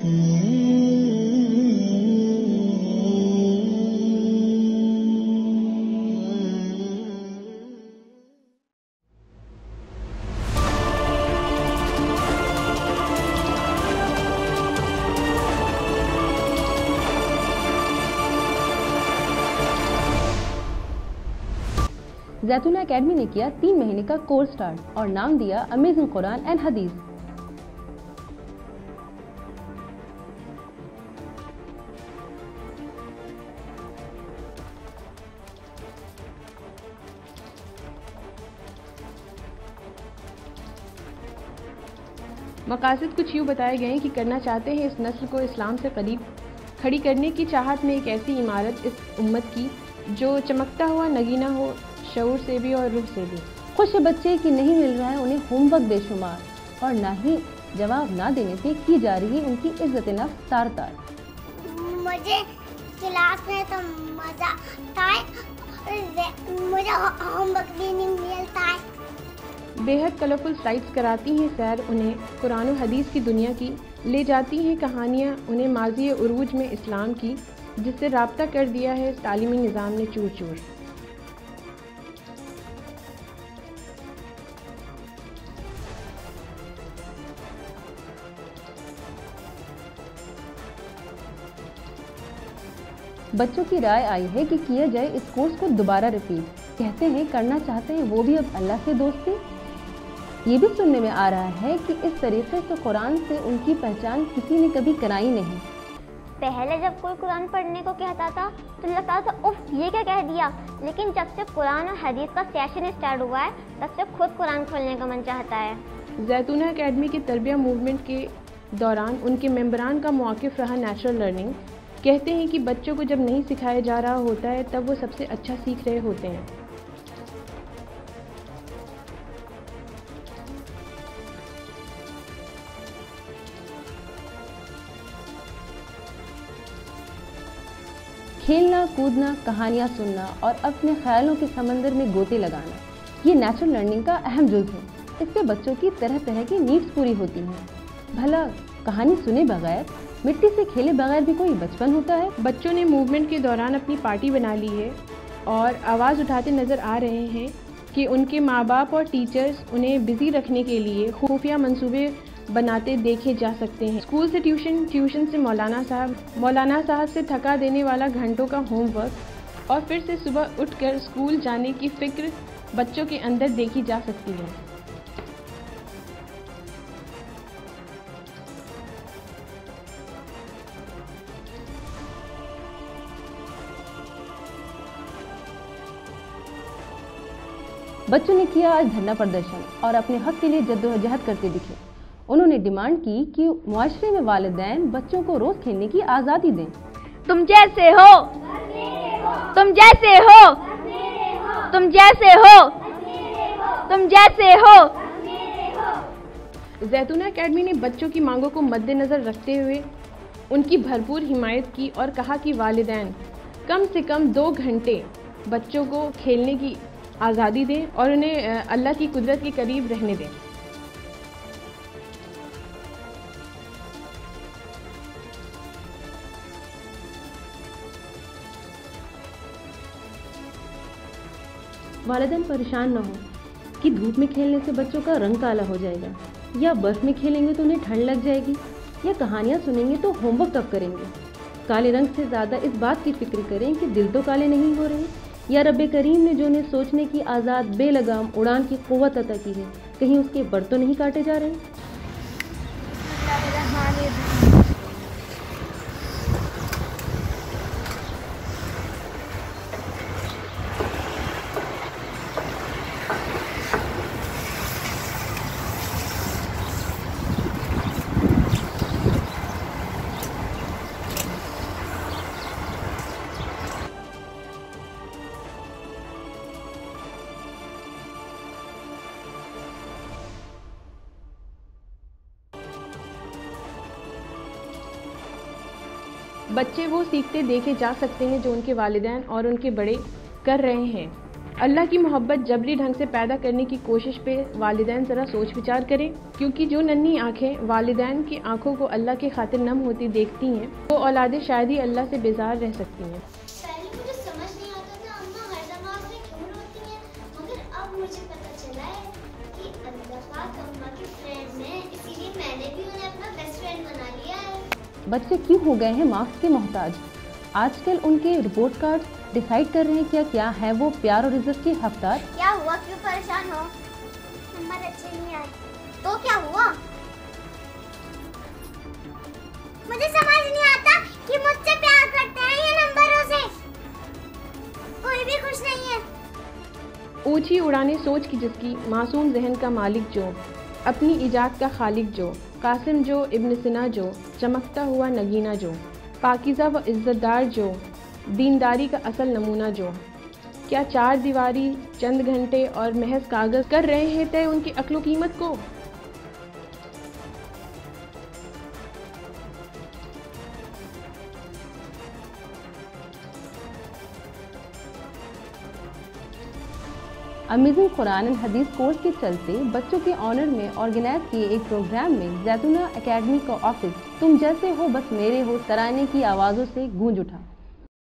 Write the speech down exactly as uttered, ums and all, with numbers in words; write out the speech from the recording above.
जैतूना academy ने किया तीन महीने का कोर्स स्टार्ट और नाम दिया अमेजिंग कुरान एंड हदीस। मकासद कुछ यूँ बताए गए कि करना चाहते हैं इस नस्ल को इस्लाम से करीब खड़ी करने की चाहत में एक ऐसी इमारत इस उम्मत की जो चमकता हुआ नगीना हो, शऊर से भी और रूह से भी। खुश बच्चे कि नहीं मिल रहा है उन्हें होमवर्क बेशुमार और ना ही जवाब ना देने से की जा रही है उनकी इज्जत नफ्स तार तार। मुझे क्लास में तो मजा आता है, मुझे होमवर्क भी नहीं मिलता है। बेहद कलरफुल स्लाइड्स कराती हैं सैर, उन्हें कुरान और हदीस की दुनिया की ले जाती हैं कहानियाँ, उन्हें माज़ी उरूज में इस्लाम की जिससे राब्ता कर दिया है तालीमी निज़ाम ने चूर चूर। बच्चों की राय आई है कि किया जाए इस कोर्स को दोबारा रिपीट। कहते हैं करना चाहते हैं वो भी अब अल्लाह से दोस्ती। ये भी सुनने में आ रहा है कि इस तरीके से कुरान से उनकी पहचान किसी ने कभी कराई नहीं। पहले जब कोई कुरान पढ़ने को कहता था तो लगता था उफ ये क्या कह दिया, लेकिन जब से कुरान और हदीस का सेशन स्टार्ट हुआ है तब से खुद कुरान खोलने का मन चाहता है। जैतूना एकेडमी के तरबिया मूवमेंट के दौरान उनके मेंबरान का मौक़िफ़ रहा नेचुरल लर्निंग। कहते हैं कि बच्चों को जब नहीं सिखाया जा रहा होता है तब वो सबसे अच्छा सीख रहे होते हैं। खेलना, कूदना, कहानियाँ सुनना और अपने ख्यालों के समंदर में गोते लगाना, ये नेचुरल लर्निंग का अहम जुज़ है। इससे बच्चों की तरह तरह की नीड्स पूरी होती हैं। भला कहानी सुने बगैर, मिट्टी से खेले बगैर भी कोई बचपन होता है? बच्चों ने मूवमेंट के दौरान अपनी पार्टी बना ली है और आवाज़ उठाते नज़र आ रहे हैं कि उनके माँ बाप और टीचर्स उन्हें बिज़ी रखने के लिए खुफिया मंसूबे बनाते देखे जा सकते हैं। स्कूल से ट्यूशन, ट्यूशन से मौलाना साहब, मौलाना साहब से थका देने वाला घंटों का होमवर्क और फिर से सुबह उठकर स्कूल जाने की फ़िक्र बच्चों के अंदर देखी जा सकती है। बच्चों ने किया आज धरना प्रदर्शन और अपने हक के लिए जद्दोजहद करते दिखे। उन्होंने डिमांड की कि मुआशरे में वालिदैन बच्चों को रोज खेलने की आज़ादी दें। तुम जैसे हो, तुम जैसे हो, तुम जैसे हो, तुम जैसे हो। जैतूना एकेडमी ने बच्चों की मांगों को मद्देनज़र रखते हुए उनकी भरपूर हिमायत की और कहा कि वालिदैन कम से कम दो घंटे बच्चों को खेलने की आज़ादी दें और उन्हें अल्लाह की कुदरत के करीब रहने दें। वालिदैन परेशान न हो कि धूप में खेलने से बच्चों का रंग काला हो जाएगा, या बर्फ में खेलेंगे तो उन्हें ठंड लग जाएगी, या कहानियाँ सुनेंगे तो होमवर्क कब करेंगे। काले रंग से ज़्यादा इस बात की फिक्र करें कि दिल तो काले नहीं हो रहे, या रब्बे करीम ने जो उन्हें सोचने की आज़ाद बेलगाम उड़ान की क़ुव्वत अता की है, कहीं उसके बर तो नहीं काटे जा रहे। बच्चे वो सीखते देखे जा सकते हैं जो उनके वालिदैन और उनके बड़े कर रहे हैं। अल्लाह की मोहब्बत जबरी ढंग से पैदा करने की कोशिश पे वालिदैन ज़रा सोच विचार करें, क्योंकि जो नन्ही आँखें वालिदैन की आँखों को अल्लाह की खातिर नम होती देखती हैं, वो औलादें शायद ही अल्लाह से बेजार रह सकती हैं। पहले मुझे समझ नहीं आता था अम्मा हर दफा से क्यों रोती हैं, मगर अब मुझे पता चला है कि अल्लाह पाक अम्मा की फ्रेंड है, इसीलिए मैंने भी उन्हें अपना बेस्ट फ्रेंड बना लिया है। बच्चे क्यों हो गए हैं मार्क्स के मोहताज? आजकल उनके रिपोर्ट कार्ड डिसाइड कर रहे हैं क्या क्या है वो प्यार और इज्जत के हकदार। क्या हुआ, क्यों परेशान हो? नंबर अच्छे नहीं आए तो क्या हुआ? मुझे समझ नहीं आता कि मुझसे प्यार करते हैं या नंबरों से। कोई भी खुश नहीं है। ऊंची उड़ाने सोच की जिसकी, मासूम जहन का मालिक जो, अपनी इजाद का खालिक जो, कासिम जो, इब्न सिना जो, चमकता हुआ नगीना जो, पाकीज़ा व इज़्ज़तदार जो, दीनदारी का असल नमूना जो। क्या चार दीवारी, चंद घंटे और महज कागज़ कर रहे हैं तय उनकी अक्ल कीमत को? अमेजिंग कुरान एंड हदीस कोर्स के चलते बच्चों के ऑनर में ऑर्गेनाइज किए एक प्रोग्राम में जैतूना एकेडमी का ऑफिस तुम जैसे हो बस मेरे हो तराने की आवाज़ों से गूंज उठा।